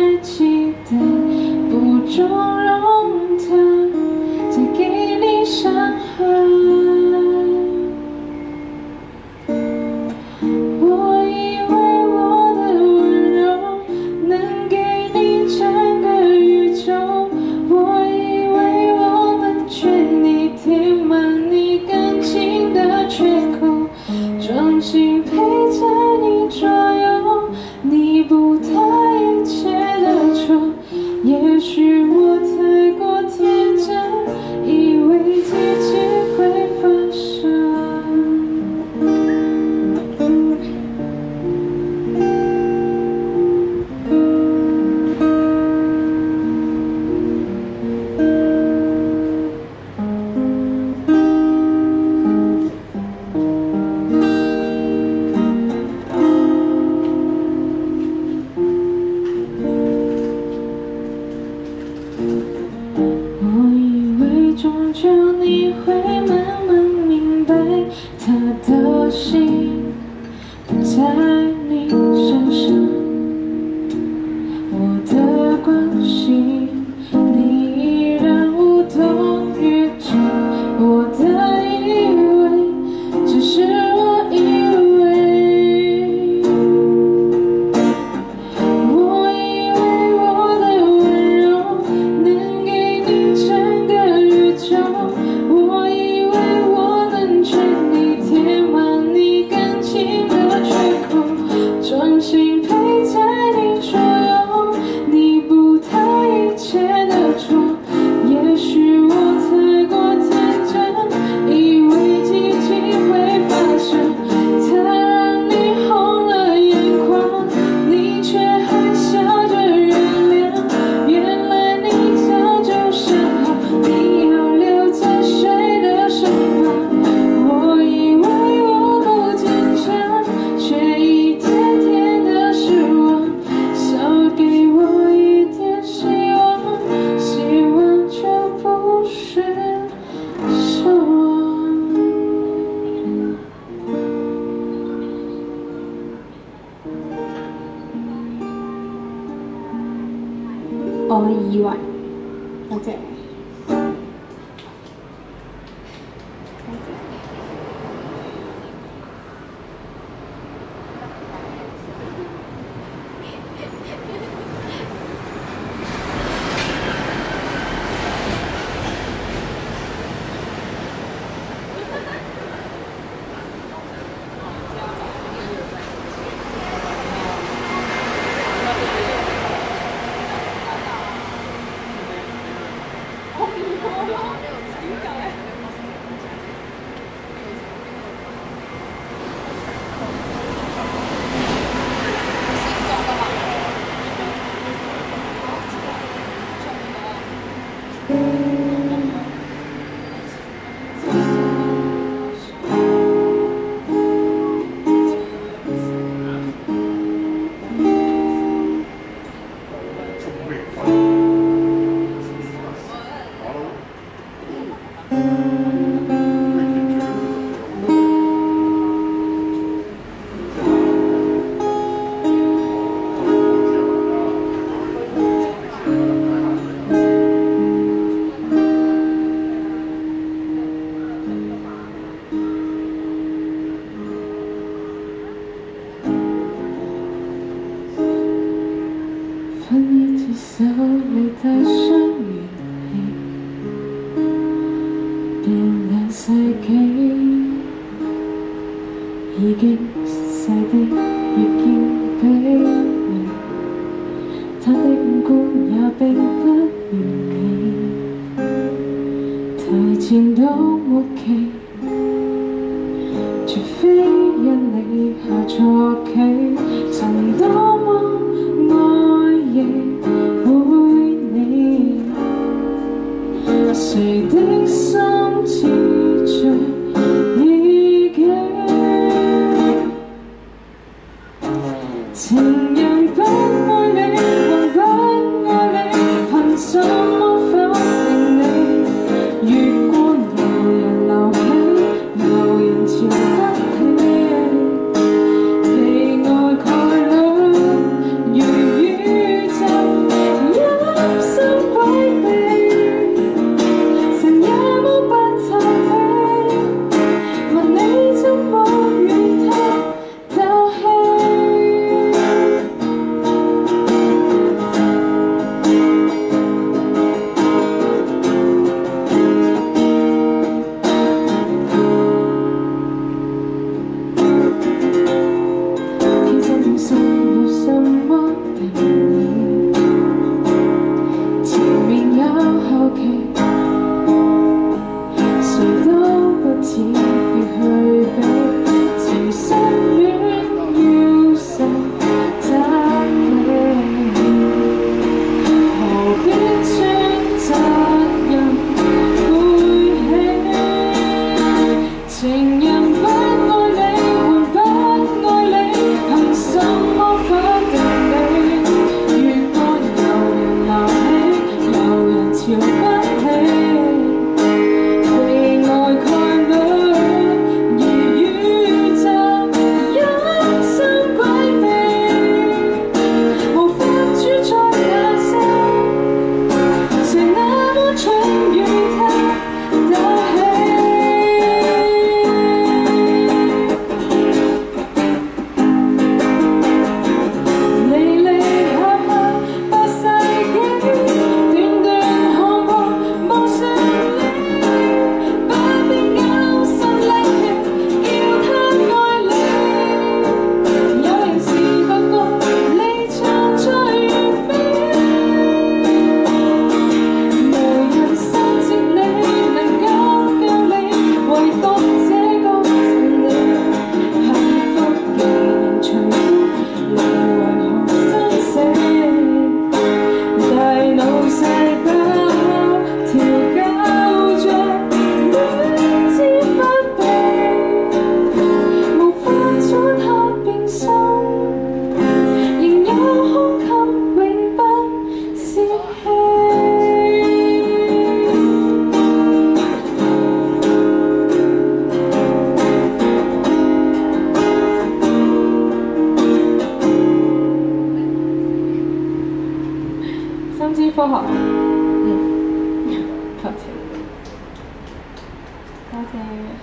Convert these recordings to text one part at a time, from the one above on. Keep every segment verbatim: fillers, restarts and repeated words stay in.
再期待，不纵容它再给你伤害。我以为我的温柔能给你整个宇宙，我以为我能劝你填满你感情的缺口，专心陪在你左右，弥补他一切的错。也许我太过天真，以为奇迹会发生。我以为终究你会慢慢明白，他的心不在你身上，我的关心你依然无动于衷。我的以为只是我以为，我以为我的温柔能给你整个宇宙，我以为我能劝你填满你感情的缺口，专心陪在你左右，弥补他一切的错。也许我太过天真，以为奇迹会发生，它让你红了眼眶，你却还笑着原谅。原来你早就想好，你要留在谁的身旁。我以为我够坚强，却一天天的失望。少给我一点希望，希望就不是奢望。我以為，多謝。分一支手，你帶上元氣，變兩世紀，已經細的越見卑微，他的五官也並不完美，提前到末期，除非因你下錯棋，曾多麼愛亦會你，誰的心似着異己，情人不愛你還不愛你，憑什麼否定你？越過流人流起，流人潮不起，被愛蓋裡。 三支科學，嗯，求情，多謝。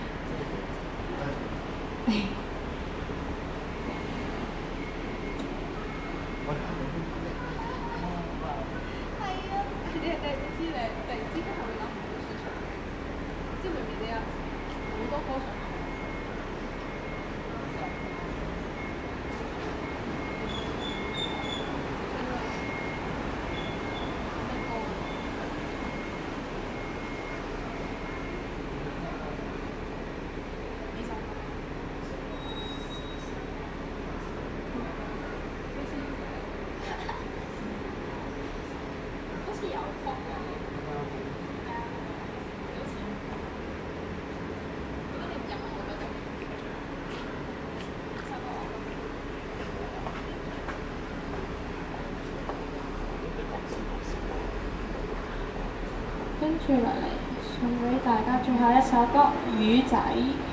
跟住落嚟送俾大家最後一首歌《魚仔》。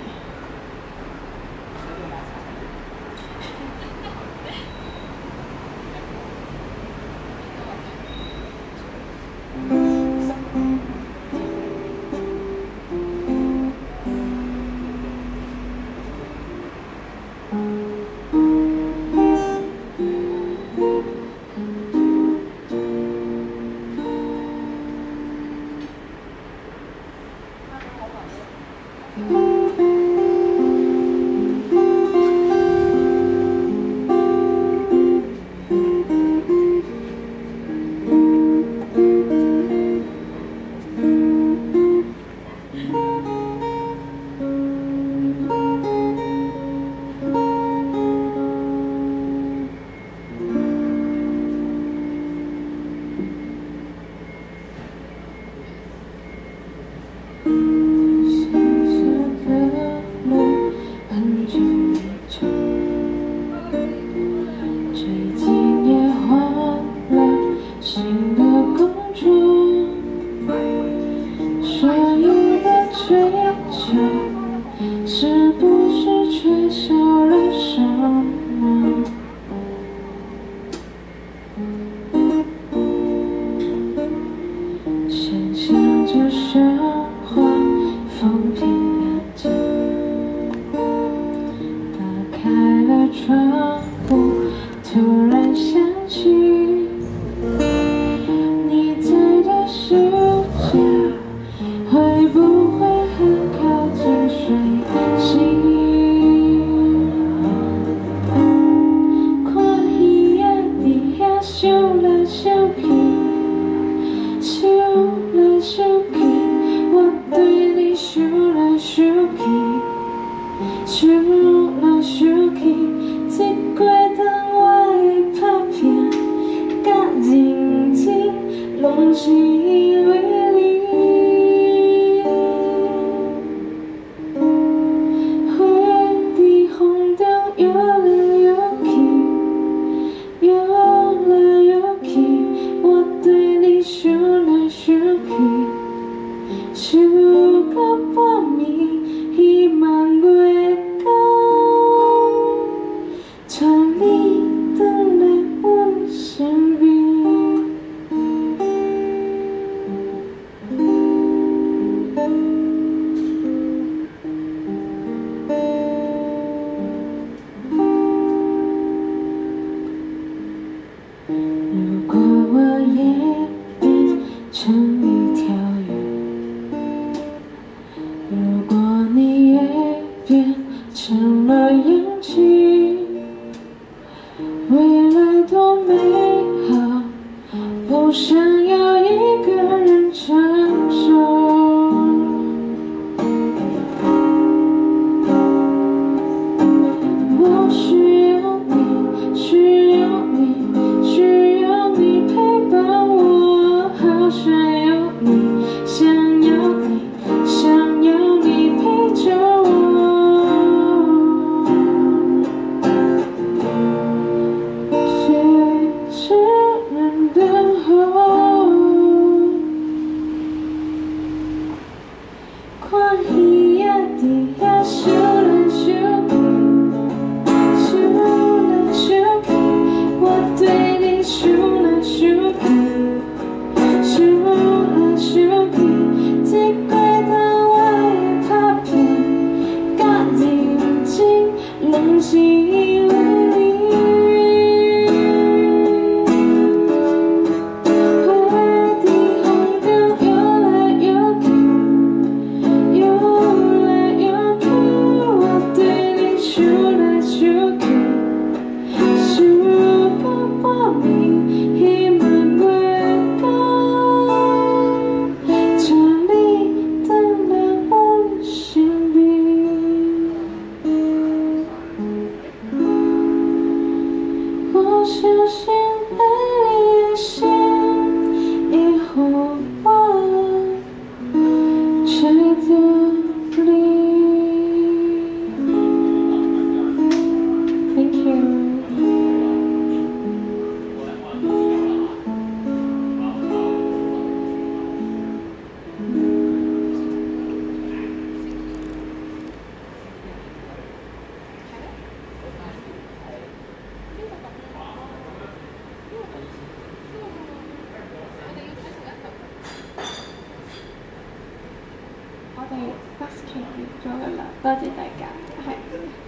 是不是缺少了什么？想象着生活风平浪静，打开了窗户，突然想起你在的世界，会不会很靠近水星？看鱼仔伫遐游来游去，游来游去，我对你想来想去，想来想去，这过段我的拍片甲认真，拢是因为你。想到半暝，希望月光带你回来阮身边。如果我也变成一条鱼，如果你也变成了氧气，未来多美好，不想要一个人承受。我需要你，需要你，需要你陪伴我，好想要你，想要你，想要你陪着我，却只能等候。 做噶啦，多謝大家，係。